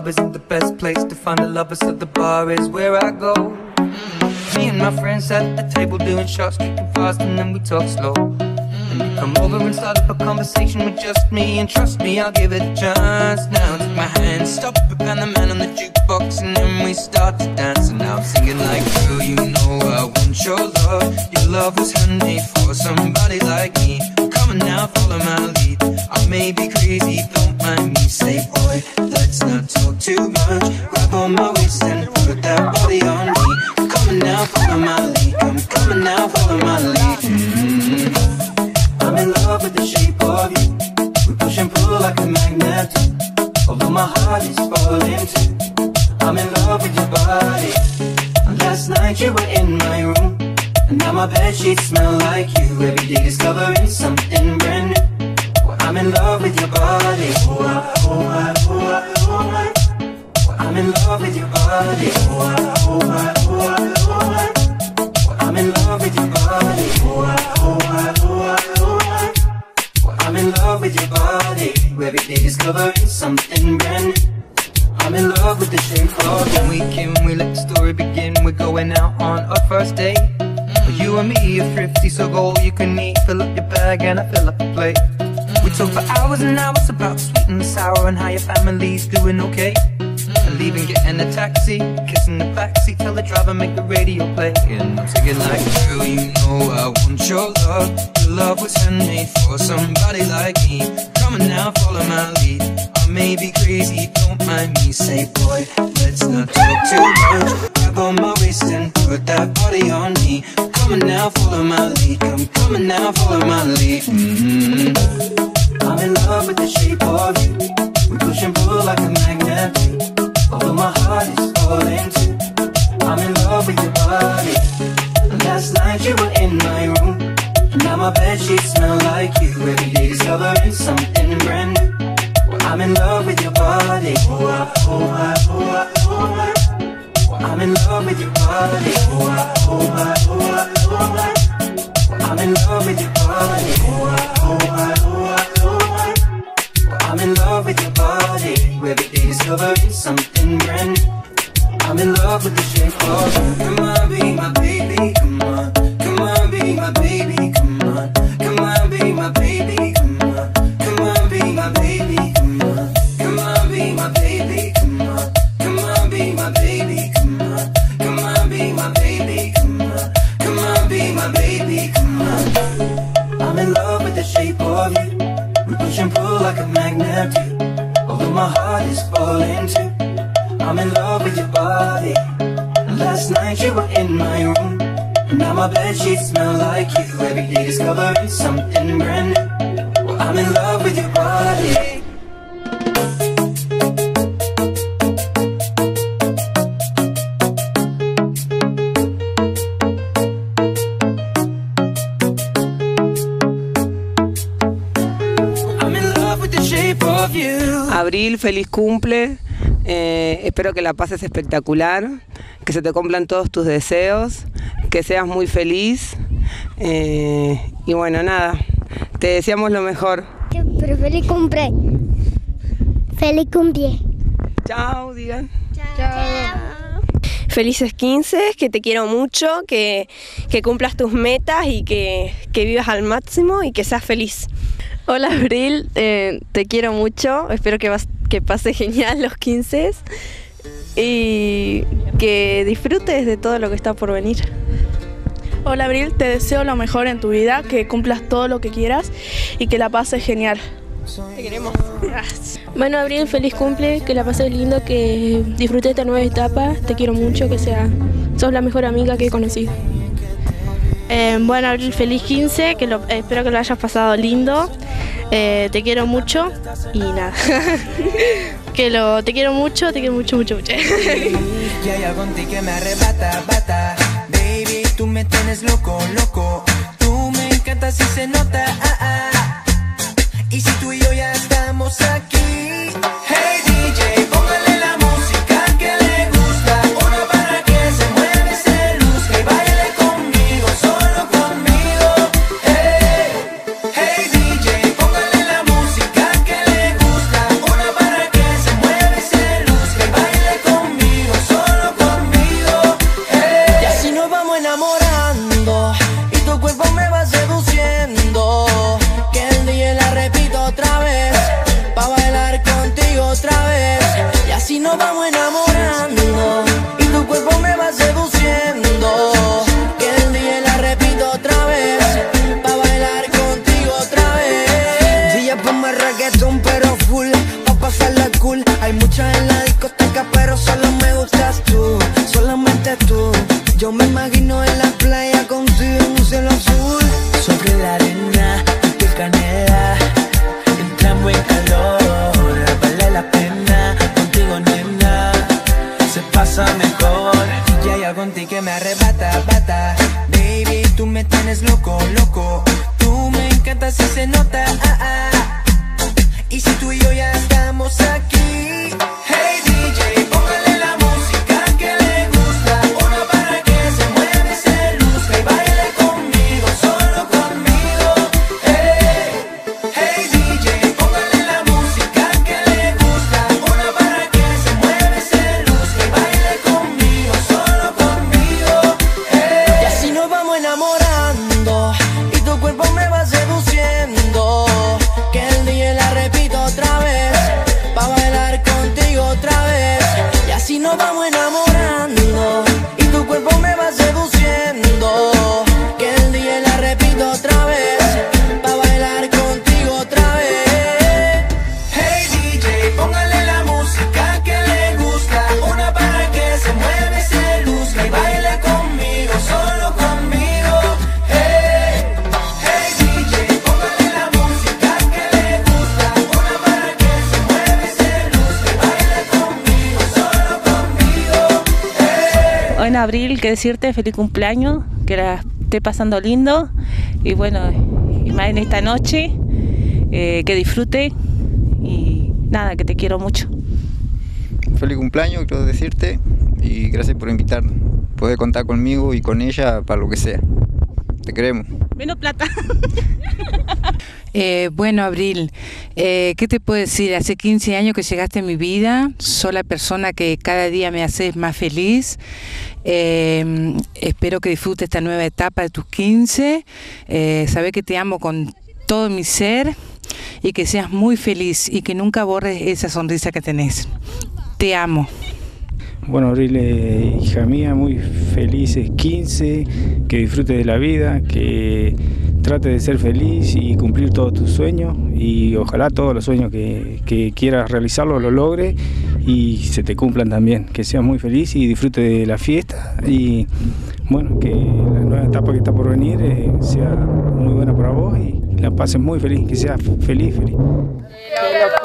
club isn't the best place to find a lover, so the bar is where I go. Me and my friends sat at the table doing shots, tripping fast, and then we talk slow. And you come over and start up a conversation with just me, and trust me, I'll give it a chance. Now take my hand, stop it, and the man on the jukebox, and then we start to dance. And now I'm singing like, girl, you know I want your love. Your love was handmade for somebody like me. Come on now, follow my lead. I may be crazy, don't mind me. Say, boy, let's not talk too much. Grab on my waist and put that body on me. Come on now, follow my lead. Come on now, follow my lead. I'm in love with the shape of you. We push and pull like a magnet. Although my heart is falling too, I'm in love with your body. Last night you were in my room, and now my bedsheets smell like you. Every day discovering something brand new. Well, I'm in love with your body. I'm in love with your body. I'm in love with your body. I'm in love with your body. Every day discovering something brand new. I'm in love with the shape of you. When we let the story begin. We're going out on our first date. You and me are thrifty, so go all you can eat. Fill up your bag and I fill up the plate. We talk for hours and hours about sweet and sour, and how your family's doing okay. And leaving, getting a taxi, kissing the backseat, tell the driver make the radio play. And I'm singing like, girl, you know I want your love. Your love was handmade for somebody like me. Come on now, follow my lead. I may be crazy, don't mind me. Say, boy, let's not talk too much. Grab on my waist and put that body on me. Come on now, follow my lead. Come on now, follow my lead. I'm in love with the shape of you. We push and pull like a magnet. Although my heart is falling too, I'm in love with your body. Last night you were in my room, and now my bedsheets smell like you. Every day discovering something brand new. Well, I'm in love with your body. I'm in love with your body. I'm in love with your body. I'm in love with your body. Every day discovering something brand new. I'm in love with the shape of you. Come on, be my baby, come on. Come on, be my baby, come on. Come on, be my baby, come on. Come on, be my baby, come on. Come on, be my baby, come on. Come on, be my baby, come on. Come on, be my baby, come on. Come on, be my baby, come on. I'm in love with the shape of you. We push and pull like a magnet do. Although my heart is falling too, I'm in love with your body. Last night you were in my room, and now my bedsheets smell like you. Every day discovering something brand new. Well, I'm in love with your body. Abril, feliz cumple, espero que la pases espectacular, que se te cumplan todos tus deseos, que seas muy feliz y bueno, nada, te deseamos lo mejor. Pero feliz cumple. Feliz cumple. Chao, digan. Chao. Felices 15, que te quiero mucho, que cumplas tus metas y que vivas al máximo y que seas feliz. Hola Abril, te quiero mucho, espero que pase genial los 15 y que disfrutes de todo lo que está por venir. Hola Abril, te deseo lo mejor en tu vida, que cumplas todo lo que quieras y que la pases genial. Te queremos. Gracias. Bueno Abril, feliz cumple, que la pases lindo, que disfrutes esta nueva etapa, te quiero mucho, sos la mejor amiga que he conocido. Bueno Abril, feliz 15, espero que lo hayas pasado lindo, te quiero mucho y nada, te quiero mucho, mucho. Y hay algo en ti que me arrebata, bata, baby, tú me tienes loco, tú me encantas y se nota, y si tú y yo ya estamos aquí, hey DJ, póngale la música que le gusta, una para que se mueve, se luzca y baile conmigo, solo conmigo, hey DJ, póngale la música que le gusta, una para que se mueve, se luzca Yo me imagino en la playa contigo en un cielo azul. Sobre la arena, tu canela, entramos en calor. Vale la pena, contigo nena, se pasa mejor. Y hay algo en ti que me arrebata, bata. Baby, tú me tienes loco, loco. Tú me encantas si se nota, Y si tú y yo ya estamos aquí. Hey DJ, póngale la música que le gusta. Una para que se mueve, se luzca y baile conmigo, solo conmigo. Hey DJ, póngale la música que le gusta. Una para que se mueve, se luzca y baile conmigo, solo conmigo. Y así nos vamos enamorando y tu cuerpo me va seduciendo. Que el día la repito otra vez, pa' bailar contigo otra vez. Y así nos vamos enamorando y tu cuerpo me va seduciendo. Que el día la repito otra vez, pa' bailar contigo otra vez. Hey DJ, póngale la música que le gusta. Una para que se mueve, se luzca y baile conmigo, solo conmigo. Hey DJ, póngale la música que le gusta. Una para que se mueve, se luzca y baile conmigo, solo conmigo. Hoy en abril, que decirte feliz cumpleaños, que la esté pasando lindo y bueno, y más en esta noche, que disfrute y nada, que te quiero mucho. Feliz cumpleaños, quiero decirte, y gracias por invitarnos. Puedes contar conmigo y con ella para lo que sea. Te queremos. Menos plata. Bueno, Abril, ¿qué te puedo decir? Hace 15 años que llegaste a mi vida, sos la persona que cada día me haces más feliz. Espero que disfrutes esta nueva etapa de tus 15. Sabé que te amo con todo mi ser y que seas muy feliz y que nunca borres esa sonrisa que tenés. Te amo. Bueno, Abril, hija mía, muy felices 15, que disfrutes de la vida, que trates de ser feliz y cumplir todos tus sueños y ojalá todos los sueños que quieras realizarlos los logres y se te cumplan también, que seas muy feliz y disfrutes de la fiesta y bueno, que la nueva etapa que está por venir sea muy buena para vos y la pases muy feliz, que seas feliz. Que lo